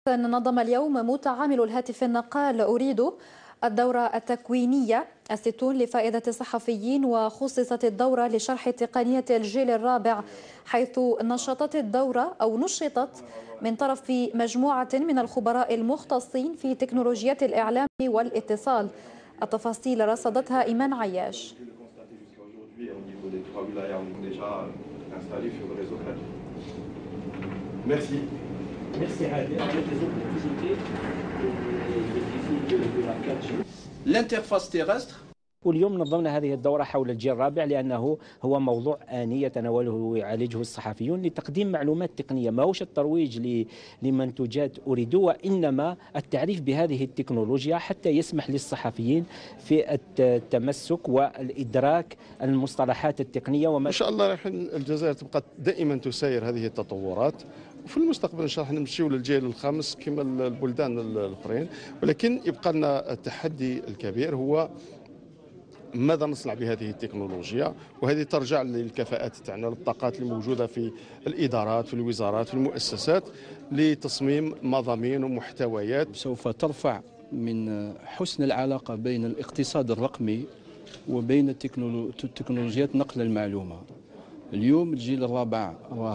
نظم اليوم متعامل الهاتف النقال أريد الدورة التكوينية الستون لفائدة الصحفيين، وخصصت الدورة لشرح تقنية الجيل الرابع، حيث نشطت من طرف مجموعة من الخبراء المختصين في تكنولوجيات الإعلام والاتصال. التفاصيل رصدتها إيمان عياش. L'interface terrestre. واليوم نظمنا هذه الدورة حول الجيل الرابع لأنه هو موضوع آني يتناوله ويعالجه الصحفيون لتقديم معلومات تقنية، ما هوش الترويج لمنتوجات أريدو، وإنما التعريف بهذه التكنولوجيا حتى يسمح للصحفيين في التمسك والإدراك المصطلحات التقنية. إن شاء الله راح الجزائر تبقى دائما تسير هذه التطورات، وفي المستقبل ان شاء الله نمشيو للجيل الخامس كما البلدان الاخرين، ولكن يبقى لنا التحدي الكبير هو ماذا نصنع بهذه التكنولوجيا، وهذه ترجع للكفاءات تاعنا، للطاقات الموجوده في الادارات في الوزارات في المؤسسات لتصميم مضامين ومحتويات سوف ترفع من حسن العلاقه بين الاقتصاد الرقمي وبين تكنولوجيات نقل المعلومه. اليوم الجيل الرابع راه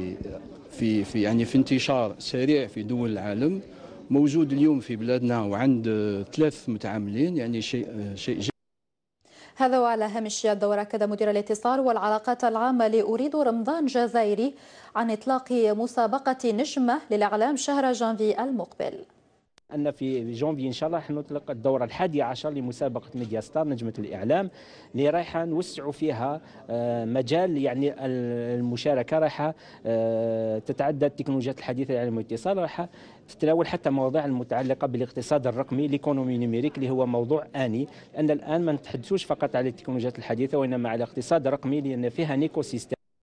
في انتشار سريع في دول العالم، موجود اليوم في بلادنا وعند 3 متعاملين، يعني شيء جيد. هذا وعلى هامش الدورة أكد مدير الاتصال والعلاقات العامة لأريد رمضان جزائري عن إطلاق مسابقة نجمة للإعلام شهر جانفي المقبل. أن في جانفي إن شاء الله راح نطلق الدورة 11 لمسابقة ميديا ستار نجمة الإعلام، اللي رايحة نوسعوا فيها مجال يعني المشاركة، رايحة تتعدى التكنولوجيات الحديثة للإعلام والاتصال، رايحة تتناول حتى مواضيع المتعلقة بالاقتصاد الرقمي ليكونومي نيميريك، اللي هو موضوع آني، لأن الآن ما نتحدثوش فقط على التكنولوجيات الحديثة وإنما على الاقتصاد الرقمي، لأن فيها نيكو سيستم.